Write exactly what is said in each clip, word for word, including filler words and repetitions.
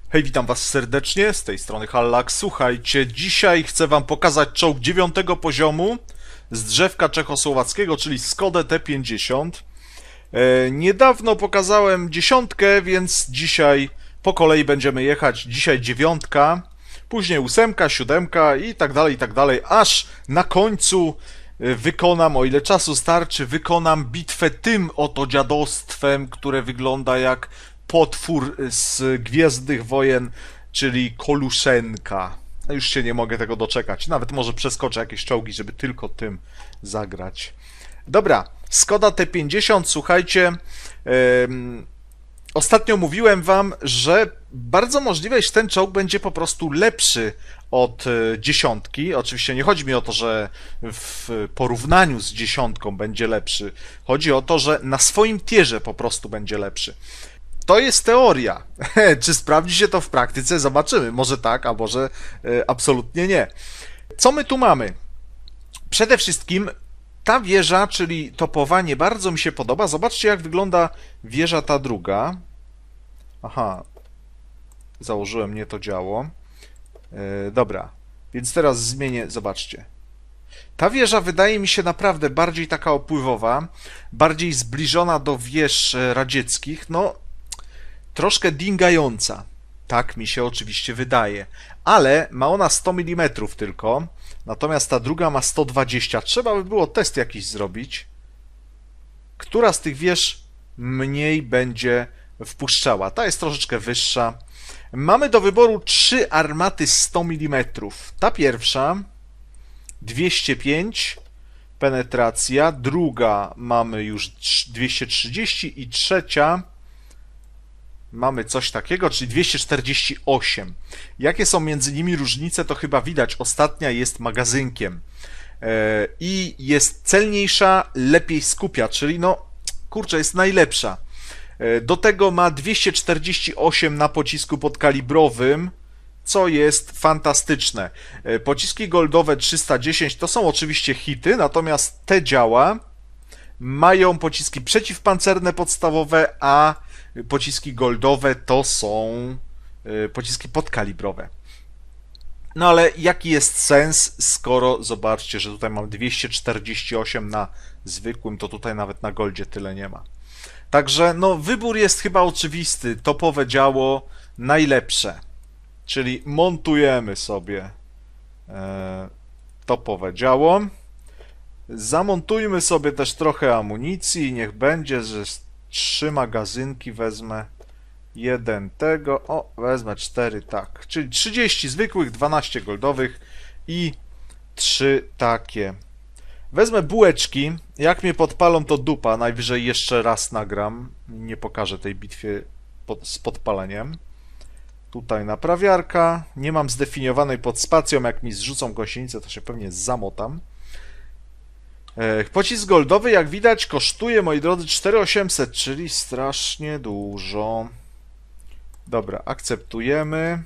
Hej, witam was serdecznie, z tej strony Hallak. Słuchajcie, dzisiaj chcę wam pokazać czołg dziewiątego poziomu z drzewka czechosłowackiego, czyli Skodę T pięćdziesiąt. E, niedawno pokazałem dziesiątkę, więc dzisiaj po kolei będziemy jechać. Dzisiaj dziewiątka, później ósemka, siódemka i tak dalej, i tak dalej, aż na końcu wykonam, o ile czasu starczy, wykonam bitwę tym oto dziadostwem, które wygląda jak potwór z Gwiezdnych Wojen, czyli Koluszenka. Już się nie mogę tego doczekać. Nawet może przeskoczę jakieś czołgi, żeby tylko tym zagrać. Dobra, Skoda T pięćdziesiąt, słuchajcie. Yy, ostatnio mówiłem wam, że bardzo możliwe, że ten czołg będzie po prostu lepszy od dziesiątki. Oczywiście nie chodzi mi o to, że w porównaniu z dziesiątką będzie lepszy. Chodzi o to, że na swoim tierze po prostu będzie lepszy. To jest teoria. Czy sprawdzi się to w praktyce? Zobaczymy. Może tak, a może e, absolutnie nie. Co my tu mamy? Przede wszystkim ta wieża, czyli topowanie, bardzo mi się podoba. Zobaczcie, jak wygląda wieża ta druga. Aha. Założyłem nie to działo. E, dobra. Więc teraz zmienię. Zobaczcie. Ta wieża wydaje mi się naprawdę bardziej taka opływowa, bardziej zbliżona do wież radzieckich. No, troszkę dingająca. Tak mi się oczywiście wydaje. Ale ma ona sto milimetrów tylko, natomiast ta druga ma sto dwadzieścia. Trzeba by było test jakiś zrobić. Która z tych wież mniej będzie wpuszczała? Ta jest troszeczkę wyższa. Mamy do wyboru trzy armaty sto milimetrów. Ta pierwsza dwieście pięć penetracja, druga mamy już dwieście trzydzieści i trzecia mamy coś takiego, czyli dwieście czterdzieści osiem. Jakie są między nimi różnice, to chyba widać. Ostatnia jest magazynkiem i jest celniejsza, lepiej skupia, czyli no kurczę, jest najlepsza. Do tego ma dwieście czterdzieści osiem na pocisku podkalibrowym, co jest fantastyczne. Pociski goldowe trzysta dziesięć to są oczywiście hity, natomiast te działa mają pociski przeciwpancerne podstawowe, a pociski goldowe to są pociski podkalibrowe. No ale jaki jest sens, skoro zobaczcie, że tutaj mam dwieście czterdzieści osiem na zwykłym, to tutaj nawet na goldzie tyle nie ma. Także no wybór jest chyba oczywisty. Topowe działo najlepsze. Czyli montujemy sobie e, topowe działo. Zamontujmy sobie też trochę amunicji. Niech będzie, że trzy magazynki wezmę. Jeden tego. O, wezmę cztery, tak. Czyli trzydzieści zwykłych, dwanaście goldowych i trzy takie. Wezmę bułeczki. Jak mnie podpalą, to dupa. Najwyżej jeszcze raz nagram. Nie pokażę tej bitwy pod, z podpaleniem. Tutaj naprawiarka. Nie mam zdefiniowanej pod spacją. Jak mi zrzucą gąsienicę, to się pewnie zamotam. Pocisk goldowy, jak widać, kosztuje, moi drodzy, cztery tysiące osiemset, czyli strasznie dużo. Dobra, akceptujemy.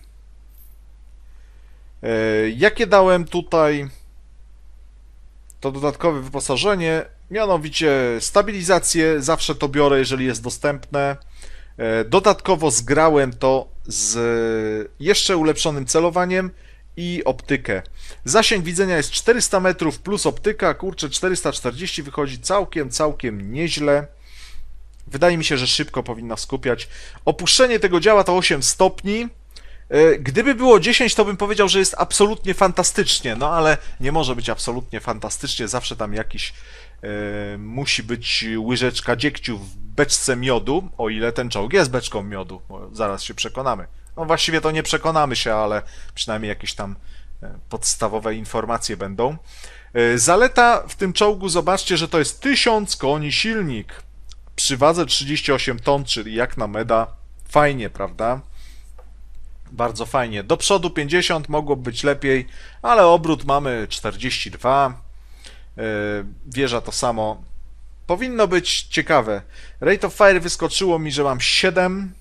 Jakie dałem tutaj to dodatkowe wyposażenie? Mianowicie stabilizację, zawsze to biorę, jeżeli jest dostępne. Dodatkowo zgrałem to z jeszcze ulepszonym celowaniem i optykę. Zasięg widzenia jest czterysta metrów plus optyka, kurczę, czterysta czterdzieści wychodzi całkiem, całkiem nieźle. Wydaje mi się, że szybko powinna skupiać. Opuszczenie tego działa to osiem stopni. Gdyby było dziesięć, to bym powiedział, że jest absolutnie fantastycznie, no ale nie może być absolutnie fantastycznie, zawsze tam jakiś e, musi być łyżeczka dziegciu w beczce miodu, o ile ten czołg jest beczką miodu, bo zaraz się przekonamy. No właściwie to nie przekonamy się, ale przynajmniej jakieś tam podstawowe informacje będą. Zaleta w tym czołgu, zobaczcie, że to jest tysiąc koni silnik. Przy wadze trzydzieści osiem ton, czyli jak na meda. Fajnie, prawda? Bardzo fajnie. Do przodu pięćdziesiąt, mogło być lepiej, ale obrót mamy czterdzieści dwa. Wieża to samo. Powinno być ciekawe. Rate of fire wyskoczyło mi, że mam siedem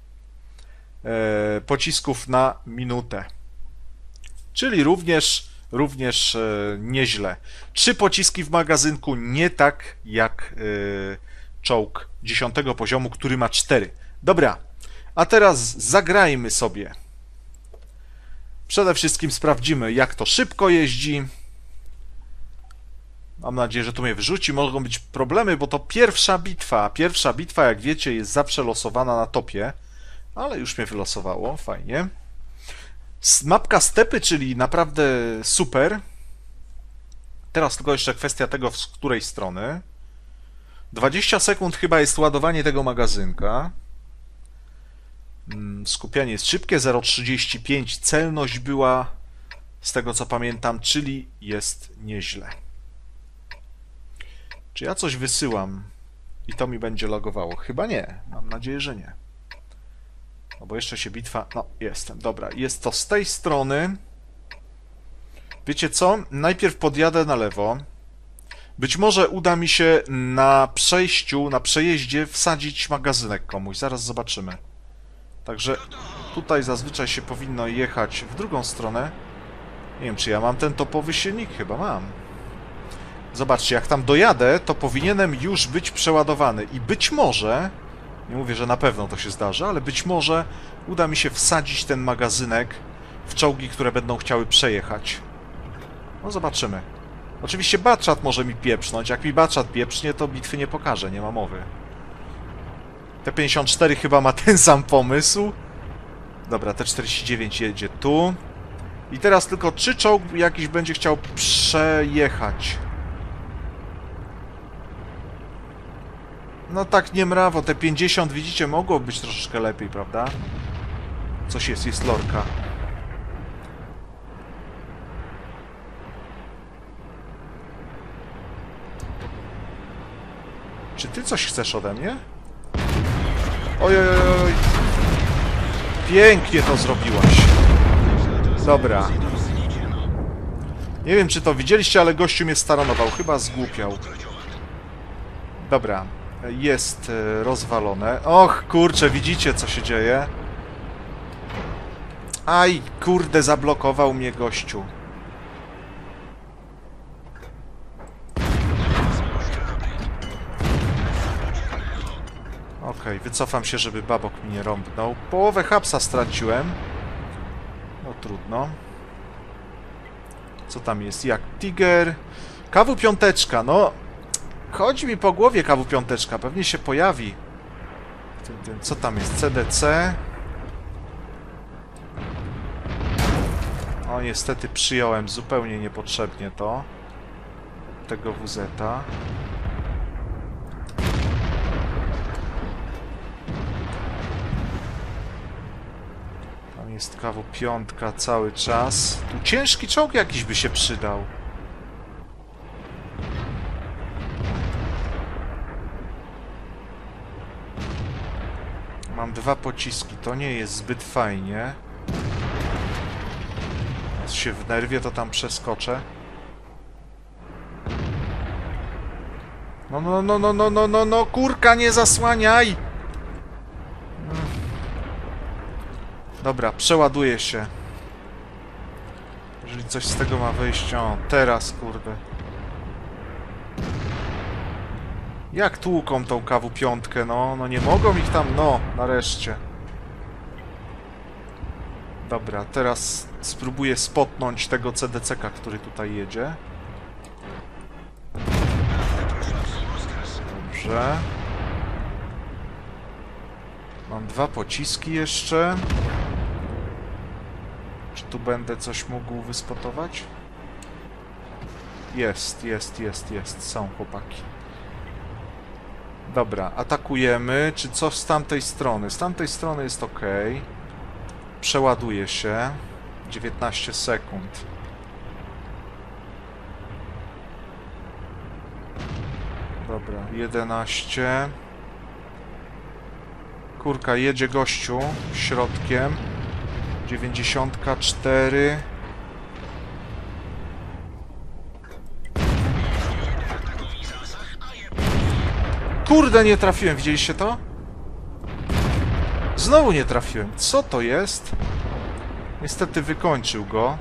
pocisków na minutę. Czyli również, również nieźle. Trzy pociski w magazynku, nie tak jak czołg dziesiątego poziomu, który ma cztery. Dobra, A teraz zagrajmy sobie. Przede wszystkim sprawdzimy, jak to szybko jeździ. Mam nadzieję, że to mnie wyrzuci. Mogą być problemy, bo to pierwsza bitwa. Pierwsza bitwa, jak wiecie, jest zawsze losowana na topie. Ale już mnie wylosowało, fajnie. Mapka stepy, czyli naprawdę super. Teraz tylko jeszcze kwestia tego, z której strony. dwadzieścia sekund chyba jest ładowanie tego magazynka. Skupianie jest szybkie, zero przecinek trzydzieści pięć. Celność była, z tego co pamiętam, czyli jest nieźle. Czy ja coś wysyłam i to mi będzie logowało? Chyba nie. Mam nadzieję, że nie. No bo jeszcze się bitwa... No, jestem. Dobra, jest to z tej strony. Wiecie co? Najpierw podjadę na lewo. Być może uda mi się na przejściu, na przejeździe wsadzić magazynek komuś. Zaraz zobaczymy. Także tutaj zazwyczaj się powinno jechać w drugą stronę. Nie wiem, czy ja mam ten topowy silnik? Chyba mam. Zobaczcie, jak tam dojadę, to powinienem już być przeładowany. I być może, nie mówię, że na pewno to się zdarzy, ale być może uda mi się wsadzić ten magazynek w czołgi, które będą chciały przejechać. No zobaczymy. Oczywiście Batchat może mi pieprznąć. Jak mi Batchat pieprznie, to bitwy nie pokaże, nie ma mowy. T pięćdziesiąt cztery chyba ma ten sam pomysł. Dobra, T czterdzieści dziewięć jedzie tu. I teraz tylko czy czołg jakiś będzie chciał przejechać. No tak nie mrawo, te pięćdziesiąt widzicie mogło być troszeczkę lepiej, prawda? Coś jest, jest lorka. Czy ty coś chcesz ode mnie? Oj, oj, oj. Pięknie to zrobiłaś. Dobra. Nie wiem, czy to widzieliście, ale gościu mnie staranował. Chyba zgłupiał. Dobra. Jest rozwalone. Och, kurczę, widzicie, co się dzieje? Aj, kurde, zablokował mnie gościu. Okej, okay, wycofam się, żeby babok mi nie rąbnął. Połowę hapsa straciłem. No trudno. Co tam jest? Jak Tiger? K W piąteczka, no... Chodzi mi po głowie K W piąteczka, pewnie się pojawi. Co tam jest? C D C? O, niestety przyjąłem zupełnie niepotrzebnie to. Tego W Z-a. Tam jest K W pięć cały czas. Tu ciężki czołg jakiś by się przydał. Mam dwa pociski, to nie jest zbyt fajnie. Jak się wnerwię, to tam przeskoczę. No, no, no, no, no, no, no, no, kurka, nie zasłaniaj! Dobra, przeładuję się. Jeżeli coś z tego ma wyjść, o, teraz, kurde. Jak tłuką tą K W pięć, no, no nie mogą ich tam, no, nareszcie. Dobra, teraz spróbuję spotnąć tego C D C-ka, który tutaj jedzie. Dobrze. Mam dwa pociski jeszcze. Czy tu będę coś mógł wyspotować? Jest, jest, jest, jest. Są chłopaki. Dobra, atakujemy. Czy coś z tamtej strony? Z tamtej strony jest ok. Przeładuje się. dziewiętnaście sekund. Dobra, jedenaście. Kurka, jedzie gościu środkiem. dziewięćdziesiąt cztery. Kurde, nie trafiłem. Widzieliście to? Znowu nie trafiłem. Co to jest? Niestety wykończył go.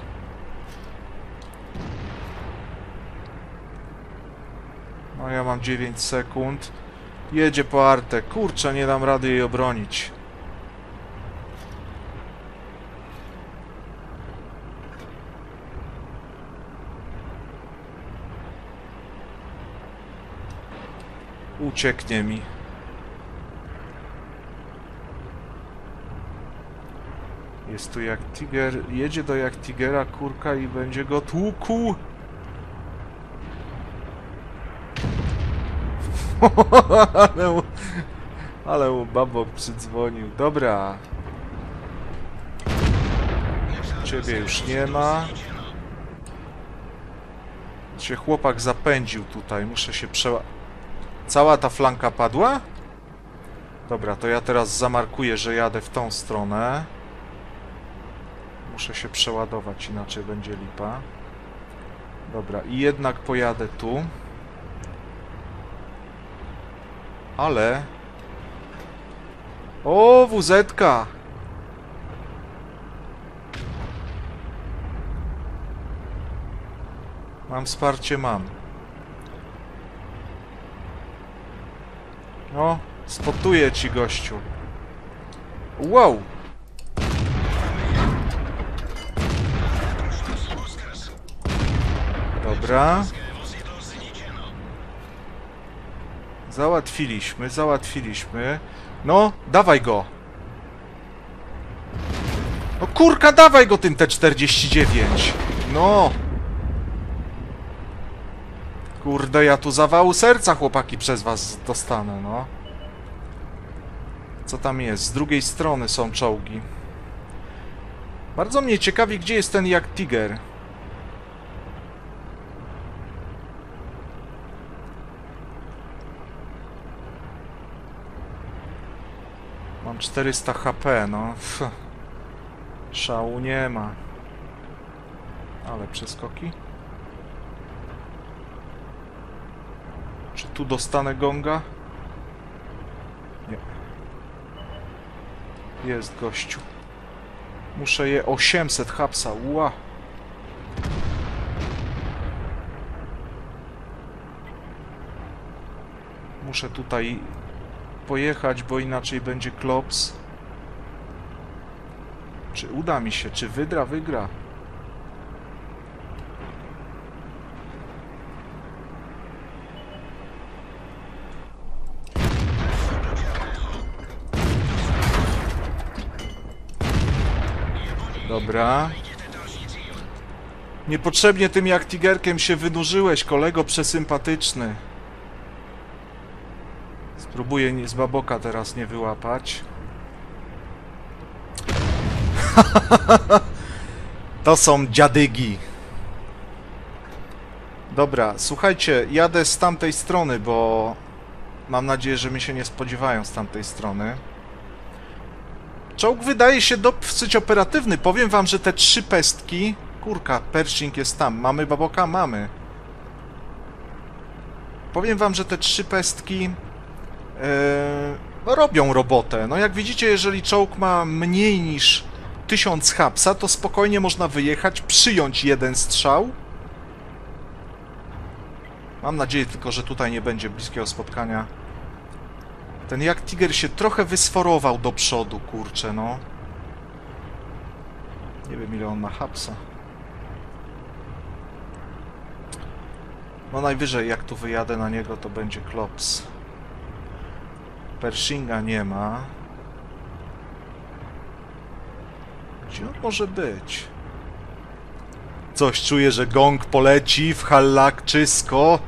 No ja mam dziewięć sekund. Jedzie po artę. Kurczę, nie dam rady jej obronić. Ucieknie mi. Jest tu jak Tiger. Jedzie do jak Tigera, kurka, i będzie go tłukł. ale, ale mu babok przydzwonił. Dobra. Ciebie już nie ma. Się chłopak zapędził tutaj. Muszę się przeła... Cała ta flanka padła? Dobra, to ja teraz zamarkuję, że jadę w tą stronę. Muszę się przeładować, inaczej będzie lipa. Dobra, i jednak pojadę tu. Ale... O, wuzetka! Mam wsparcie, mam. No, spotuję ci, gościu. Wow! Dobra. Załatwiliśmy, załatwiliśmy. No, dawaj go. No kurka, dawaj go tym T czterdzieści dziewięć. No. Kurde, ja tu zawału serca, chłopaki, przez was dostanę, no. Co tam jest? Z drugiej strony są czołgi. Bardzo mnie ciekawi, gdzie jest ten jak Tiger. Mam czterysta H P, no. Pff. Szału nie ma. Ale przeskoki. Czy tu dostanę gonga? Nie. Jest gościu. Muszę je... osiemset hapsa, ła! Muszę tutaj pojechać, bo inaczej będzie klops. Czy uda mi się? Czy wydra wygra? Dobra. Niepotrzebnie tym jak tigerkiem się wynurzyłeś, kolego przesympatyczny. Spróbuję nie, z baboka teraz nie wyłapać. To są dziadygi. Dobra, słuchajcie, jadę z tamtej strony, bo mam nadzieję, że mi się nie spodziewają z tamtej strony. Czołg wydaje się dosyć operatywny. Powiem wam, że te trzy pestki... Kurka, Pershing jest tam. Mamy baboka? Mamy. Powiem wam, że te trzy pestki... Yy, robią robotę. No jak widzicie, jeżeli czołg ma mniej niż tysiąc hapsa, to spokojnie można wyjechać, przyjąć jeden strzał. Mam nadzieję tylko, że tutaj nie będzie bliskiego spotkania. Ten jak Tiger się trochę wysforował do przodu, kurczę, no. Nie wiem, ile on ma hapsa. No najwyżej, jak tu wyjadę na niego, to będzie klops. Pershinga nie ma. Gdzie on może być? Coś czuję, że gong poleci w hallak czysko.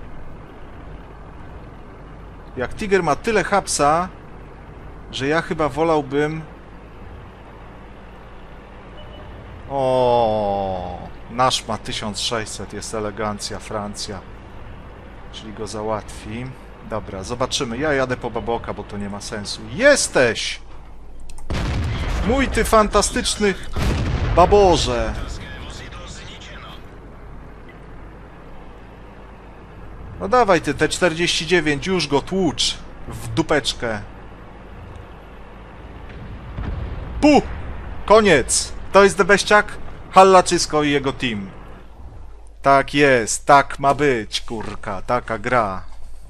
Jak Tiger ma tyle hapsa, że ja chyba wolałbym... O, nasz ma tysiąc sześćset, jest elegancja, Francja. Czyli go załatwi. Dobra, zobaczymy. Ja jadę po baboka, bo to nie ma sensu. Jesteś! Mój ty fantastyczny baborze! No dawaj ty, T czterdzieści dziewięć, już go tłucz w dupeczkę. Pu! Koniec! To jest debeściak? Hallaczysko i jego team. Tak jest, tak ma być, kurka, taka gra.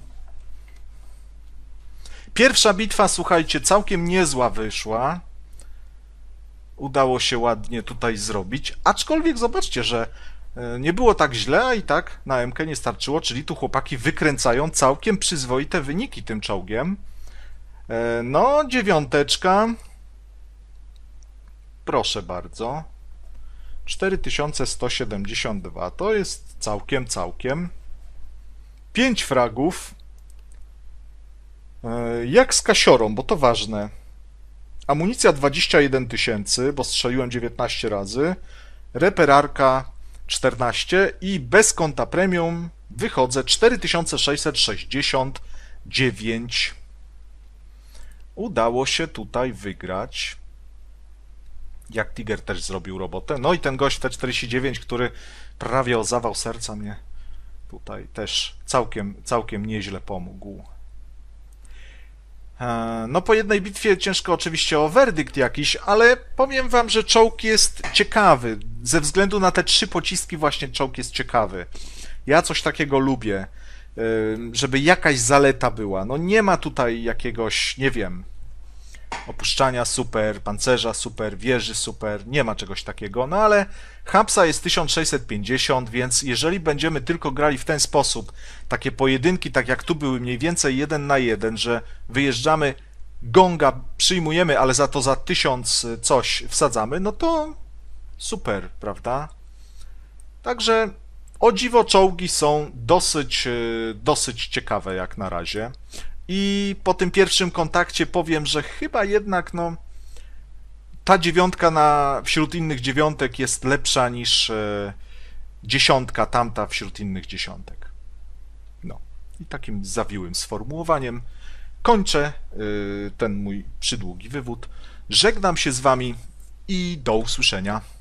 Pierwsza bitwa, słuchajcie, całkiem niezła wyszła. Udało się ładnie tutaj zrobić, aczkolwiek zobaczcie, że E, Nie było tak źle, a i tak na M K nie starczyło, czyli tu chłopaki wykręcają całkiem przyzwoite wyniki tym czołgiem. E, No, dziewiąteczka. Proszę bardzo. cztery tysiące sto siedemdziesiąt dwa to jest całkiem, całkiem. pięć fragów. E, Jak z kasiorą, bo to ważne. Amunicja dwadzieścia jeden tysięcy, bo strzeliłem dziewiętnaście razy. Reperarka czternaście i bez konta premium wychodzę cztery tysiące sześćset sześćdziesiąt dziewięć. Udało się tutaj wygrać. Jak Tiger też zrobił robotę. No i ten gość T czterdzieści dziewięć, który prawie o zawał serca mnie tutaj też całkiem, całkiem nieźle pomógł. No po jednej bitwie ciężko oczywiście o werdykt jakiś, ale powiem wam, że czołg jest ciekawy. Ze względu na te trzy pociski właśnie czołg jest ciekawy. Ja coś takiego lubię, żeby jakaś zaleta była. No nie ma tutaj jakiegoś, nie wiem, opuszczania super, pancerza super, wieży super, nie ma czegoś takiego, no ale hapsa jest tysiąc sześćset pięćdziesiąt, więc jeżeli będziemy tylko grali w ten sposób, takie pojedynki, tak jak tu były mniej więcej jeden na jeden, że wyjeżdżamy, gonga przyjmujemy, ale za to za tysiąc coś wsadzamy, no to super, prawda? Także o dziwo czołgi są dosyć, dosyć ciekawe jak na razie. I po tym pierwszym kontakcie powiem, że chyba jednak no ta dziewiątka na, wśród innych dziewiątek jest lepsza niż e, dziesiątka tamta wśród innych dziesiątek. No i takim zawiłym sformułowaniem kończę e, ten mój przydługi wywód. Żegnam się z wami i do usłyszenia.